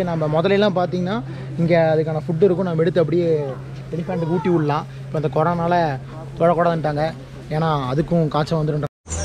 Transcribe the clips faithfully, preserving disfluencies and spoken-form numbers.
நம்ம முதலெல்லாம் பார்த்தீங்கன்னா இங்கே அதுக்கான ஃபுட்டு இருக்கும், நம்ம எடுத்து அப்படியே எலிஃபெண்ட்டுக்கு ஊட்டி விடலாம். இப்போ இந்த கொரோனால தொழக்கூடாதுன்ட்டாங்க, ஏன்னா அதுக்கும் காய்ச்சல் வந்துடும்.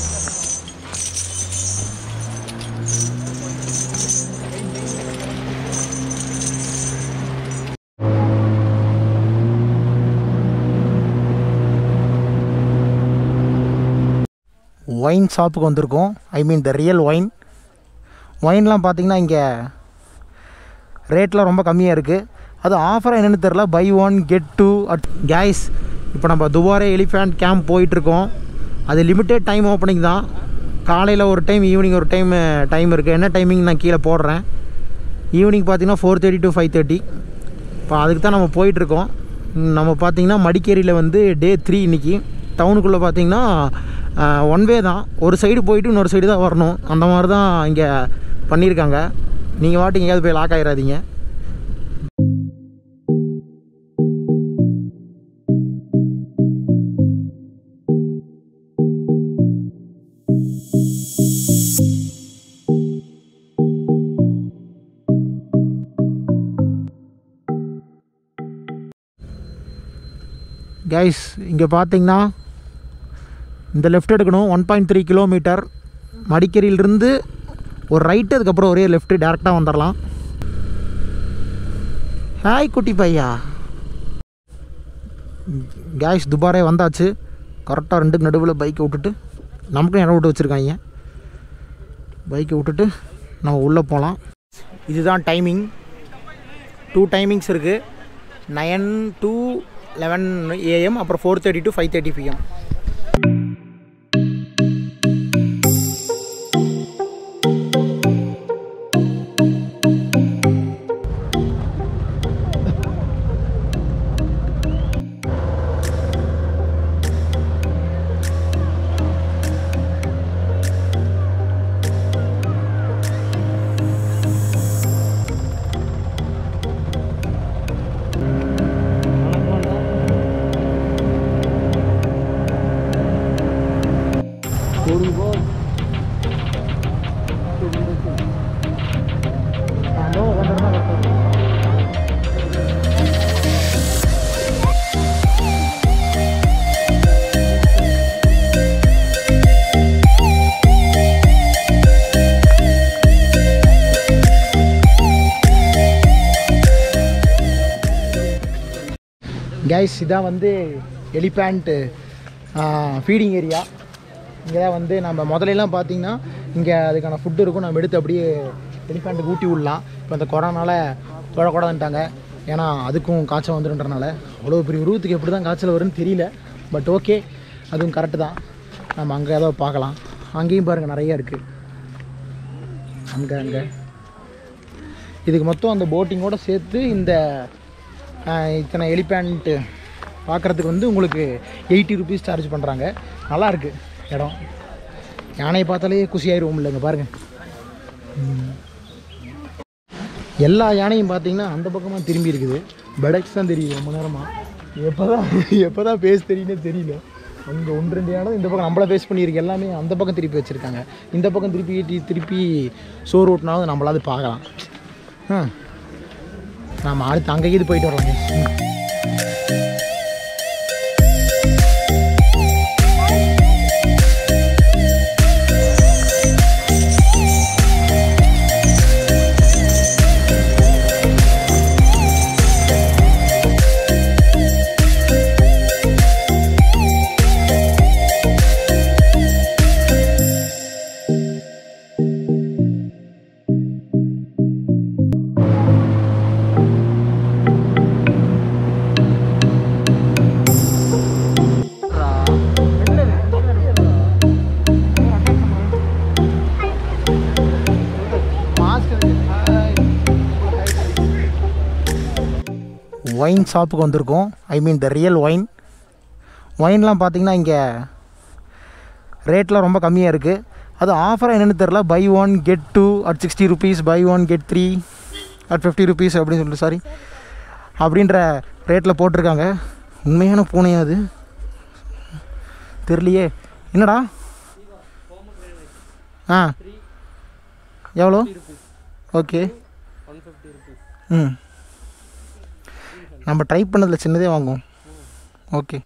ஒயின் ஷாப்புக்கு வந்திருக்கோம். ஐ மீன் த ரியல் ஒயின். ஒயின்லாம் பார்த்திங்கன்னா இங்கே ரேட்லாம் ரொம்ப கம்மியாக இருக்குது. அது ஆஃபராக என்னென்னு தெரில. Buy one get two at கேஸ். இப்போ நம்ம துபாரே எலிஃபெண்ட் கேம்ப் போயிட்டுருக்கோம். அது லிமிட்டட் டைம் ஓப்பனிங் தான். காலையில் ஒரு டைம், ஈவினிங் ஒரு டைம் டைம் இருக்குது. என்ன டைமிங் நான் கீழே போடுறேன். ஈவினிங் பார்த்திங்கன்னா four thirty to five thirty. இப்போ அதுக்கு தான் நம்ம போயிட்டுருக்கோம். நம்ம பார்த்திங்கன்னா மடிக்கேரியில் வந்து டே த்ரீ இன்றைக்கி. டவுனுக்குள்ளே பார்த்திங்கன்னா ஒன் வே தான். ஒரு சைடு போயிட்டு இன்னொரு சைடு தான் வரணும். அந்த மாதிரி தான் இங்கே பண்ணியிருக்காங்க. நீங்கள் வாட்டி எங்கேயாவது போய் லாக் ஆகிடாதீங்க. கைஸ் இங்கே பார்த்தீங்கன்னா இந்த லெஃப்ட் எடுக்கணும். ஒன் பாயிண்ட் த்ரீ கிலோமீட்டர் மடிக்கேரியிலிருந்து ஒரு ரைட்டு, அதுக்கப்புறம் ஒரே லெஃப்ட்டு, டேரெக்டாக வந்துடலாம். ஹாய் குட்டி பையா. கைஸ் துபாரே வந்தாச்சு. கரெக்டாக ரெண்டுக்கு நடுவில் பைக்கை விட்டுட்டு, நமக்கும் இடம் விட்டு வச்சுருக்காங்க. பைக்கை விட்டுட்டு நம்ம உள்ளே போகலாம். இதுதான் டைமிங். டூ டைமிங்ஸ் இருக்குது. நைன் டு லெவன் ஏஎம், அப்புறம் four thirty to five thirty PM. Guys இதான் வந்து எலிஃபேண்ட் ஃபீடிங் ஏரியா. இங்கே தான் வந்து நம்ம முதலெல்லாம் பார்த்திங்கன்னா இங்கே அதுக்கான ஃபுட்டு இருக்கும், நம்ம எடுத்து அப்படியே எலிஃபெண்ட்டுக்கு ஊட்டி விடலாம். இப்போ இந்த கொரோனால தொழக்கூடாதுன்ட்டாங்க, ஏன்னா அதுக்கும் காய்ச்சல் வந்துடுன்றனால. அவ்வளோ பெரிய உருவத்துக்கு எப்படி தான் காய்ச்சல் வரும்னு தெரியல. பட் ஓகே, அதுவும் கரெக்டு தான். நம்ம அங்கே ஏதோ பார்க்கலாம். அங்கேயும் பாருங்கள் நிறையா இருக்குது. அங்கே அங்கே இதுக்கு மொத்தம் அந்த போட்டிங்கோடு சேர்த்து இந்த இத்தனை எலிஃபெண்ட் பார்க்குறதுக்கு வந்து உங்களுக்கு எயிட்டி ருபீஸ் சார்ஜ் பண்ணுறாங்க. நல்லாயிருக்கு இடம். யானையை பார்த்தாலே குஷியாயிருவோம் இல்லைங்க. பாருங்கள், எல்லா யானையும் பார்த்தீங்கன்னா அந்த பக்கமாக திரும்பி இருக்குது. பெடக்ஸ் தான் தெரியுது ரொம்ப நேரமாக. எப்போ தான் எப்போ தான் பேஸ் தெரியுன்னே தெரியல. அங்கே ஒன்று ரெண்டு யானை இந்த பக்கம் நம்மளை பேஸ் பண்ணியிருக்கு. எல்லாமே அந்த பக்கம் திருப்பி வச்சுருக்காங்க. இந்த பக்கம் திருப்பி திருப்பி சோறு ஓட்டினாலும் நம்மளாவது பார்க்கலாம். ஆ நாம் அடுத்து அங்கேயே இது போயிட்டு வரலாங்க. ஒயின் ஷாப்புக்கு வந்திருக்கோம். ஐ மீன் த ரியல் ஒயின். ஒயின்லாம் பார்த்திங்கன்னா இங்கே ரேட்லாம் ரொம்ப கம்மியாக இருக்குது. அது ஆஃபராக என்னென்னு தெரில. Buy one get two at sixty rupees, buy one get three at fifty rupees அப்படின்னு சொல்லிட்டு சாரி அப்படின்ற ரேட்டில் போட்டிருக்காங்க. உண்மையான பூனையா அது தெரியலையே. என்னடா? ஆ எவ்வளோ? ஓகே, ம் நம்ம ட்ரை பண்ணதில் சின்னதே வாங்குவோம். ஓகே.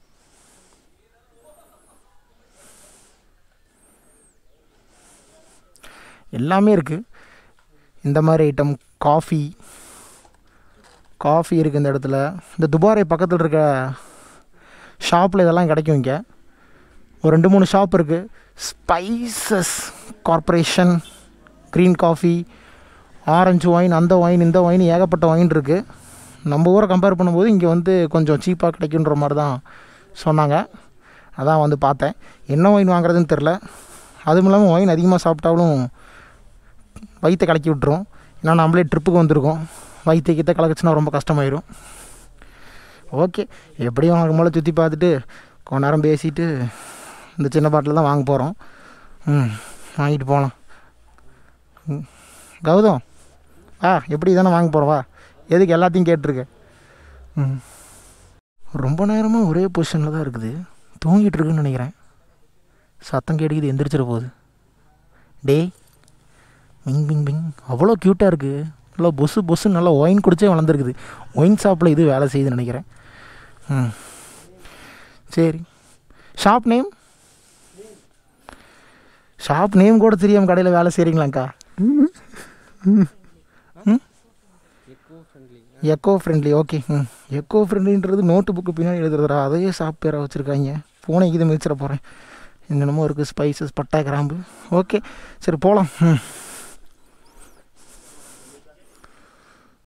எல்லாமே இருக்குது இந்த மாதிரி ஐட்டம். காஃபி காஃபி இருக்குது இந்த இடத்துல. இந்த துபாரை பக்கத்தில் இருக்க ஷாப்பில் இதெல்லாம் கிடைக்கும். இங்கே ஒரு ரெண்டு மூணு ஷாப் இருக்குது. Spices corporation, green coffee, orange wine, அந்த ஒயின், இந்த ஒயின், ஏகப்பட்ட ஒயின் இருக்குது. நம்ம ஊரை கம்பேர் பண்ணும்போது இங்கே வந்து கொஞ்சம் சீப்பாக கிடைக்குன்ற மாதிரி தான் சொன்னாங்க. அதான் வந்து பார்த்தேன். என்ன ஒயின் வாங்குறதுன்னு தெரில. அதுவும் இல்லாமல் ஒயின் அதிகமாக சாப்பிட்டாலும் வயிற்றை கலக்கி விட்டுரும். ஏன்னா நம்மளே ட்ரிப்புக்கு வந்திருக்கோம். வயிற்று கிட்ட கலக்குச்சுன்னா ரொம்ப கஷ்டமாயிடும். ஓகே, எப்படியும் வாங்கும் போல் சுற்றி பார்த்துட்டு கொஞ்ச நேரம் பேசிட்டு இந்த சின்ன பாட்டில் தான் வாங்க போகிறோம். ம் வாங்கிட்டு போகலாம். ம் கௌதம் ஆ எப்படி தானே வாங்க போகிறோம். வா, எதுக்கு எல்லாத்தையும் கேட்டிருக்க? ம் ரொம்ப நேரமாக ஒரே பொசிஷனில் தான் இருக்குது. தூங்கிட்டு இருக்குன்னு நினைக்கிறேன். சத்தம் கேட்டுக்குது, எந்திரிச்சிட போகுது. டே பிங் பிங் பிங். அவ்வளோ க்யூட்டாக இருக்குது. நல்லா பொசு பொசு நல்லா ஒயின் குடிச்சே வளர்ந்துருக்குது. ஒயின் ஷாப்பில் இது வேலை செய்யுதுன்னு நினைக்கிறேன். ம் சரி. ஷாப் நேம் ஷாப் நேம் கூட தெரியாமல் கடையில் வேலை செய்கிறீங்களாங்க்கா? ம் எக்கோ ஃப்ரெண்ட்லி. ஓகே. ம் எக்கோ ஃப்ரெண்ட்லின்றது நோட்டு புக்கு பின்னாடி எழுதுறதுரா. அதையே ஷாப் பேராக வச்சுருக்காங்க. பூனைக்கு இதை மிதிச்சிட போகிறேன். என்னென்னமோ இருக்குது. ஸ்பைசஸ், பட்டா, கிராம்பு. ஓகே சரி போகலாம். ம்